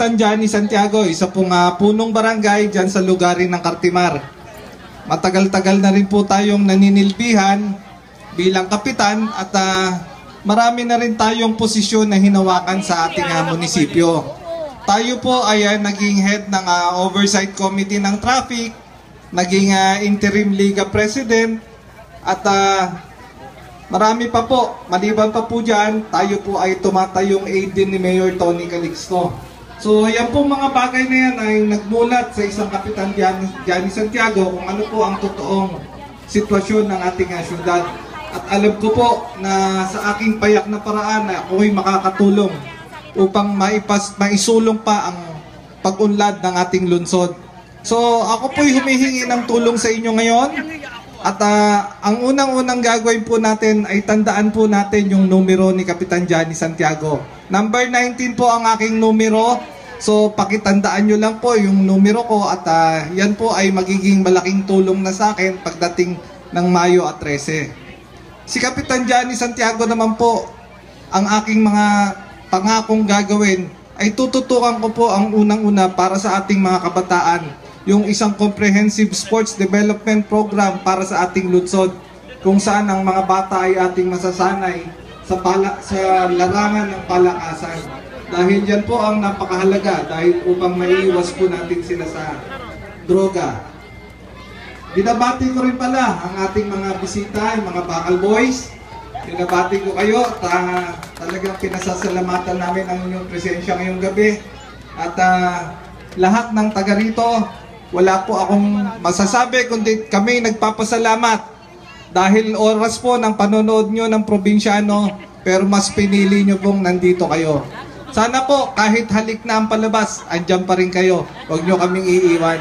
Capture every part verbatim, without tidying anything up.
Kapitan Johnny Santiago, isa pong uh, punong barangay dyan sa lugarin ng Cartimar. Matagal-tagal na rin po tayong naninilbihan bilang kapitan at uh, marami na rin tayong posisyon na hinawakan sa ating uh, munisipyo. Tayo po ay uh, naging head ng uh, Oversight Committee ng Traffic, naging uh, Interim Liga President, at uh, marami pa po. Maliban pa po dyan, tayo po ay tumatayong aid din ni Mayor Tony Calixto. So yan po mga bagay na yan ay nagmulat sa isang Kapitan Johnny Santiago kung ano po ang totoong sitwasyon ng ating uh, syudad. At alam ko po na sa aking payak na paraan na ako'y makakatulong upang maipas, maisulong pa ang pag-unlad ng ating lungsod. So ako po'y humihingi ng tulong sa inyo ngayon. At uh, ang unang-unang gagawin po natin ay tandaan po natin yung numero ni Kapitan Johnny Santiago. Number nineteen po ang aking numero. So pakitandaan nyo lang po yung numero ko at uh, yan po ay magiging malaking tulong na sa akin pagdating ng Mayo at trese. Si Kapitan Johnny Santiago naman po, ang aking mga pangakong gagawin ay tututukan ko po ang unang-una para sa ating mga kabataan. Yung isang comprehensive sports development program para sa ating lungsod kung saan ang mga bata ay ating masasanay sa, pala, sa larangan ng palakasan. Dahil yan po ang napakahalaga dahil upang maiiwas po natin sila sa droga. Binabati ko rin pala ang ating mga bisita, yung mga Bakal Boys. Binabati ko kayo. Ta talagang pinasasalamatan namin ang inyong presensya ngayong gabi. At uh, lahat ng taga rito, wala po akong masasabi kundi kami nagpapasalamat dahil oras po ng panonood nyo ng probinsyano pero mas pinili nyo pong nandito kayo. Sana po kahit halik na ang palabas, andyan pa rin kayo. Huwag nyo kaming iiwan.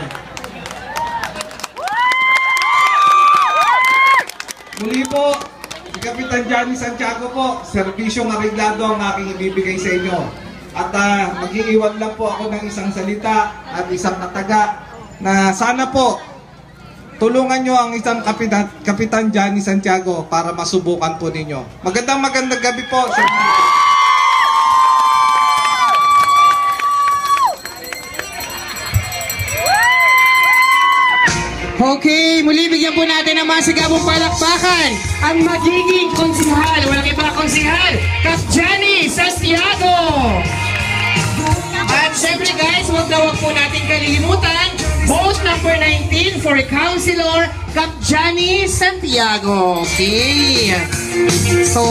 Muli po, si Kapitan Johnny Santiago po, serbisyong areglado ang aking ibibigay sa inyo. At uh, mag-iiwan lang po ako ng isang salita at isang kataga na sana po tulungan nyo ang isang Kapitan, Kapitan Johnny Santiago para masubukan po ninyo. Magandang magandang gabi po. Okay, muli bigyan po natin ng masigabong palakpakan ang magiging konsihal, walang iba konsihal, Kap Johnny Santiago. At syempre guys, huwag na huwag po natin kalilimutan, vote number nineteen for Councilor Kap Johnny Santiago. Okay. So